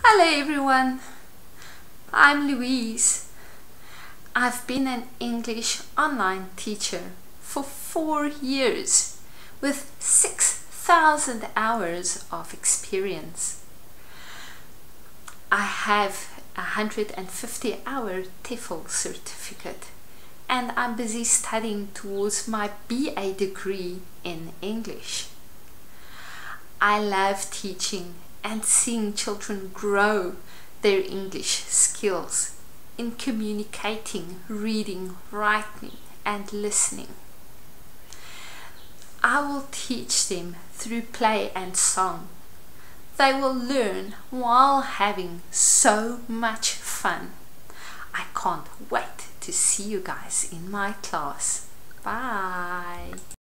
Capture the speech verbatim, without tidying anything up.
Hello everyone, I'm Louise. I've been an English online teacher for four years with six thousand hours of experience. I have a one hundred fifty hour TEFL certificate and I'm busy studying towards my B A degree in English. I love teaching and seeing children grow their English skills in communicating, reading, writing and listening. I will teach them through play and song. They will learn while having so much fun. I can't wait to see you guys in my class. Bye.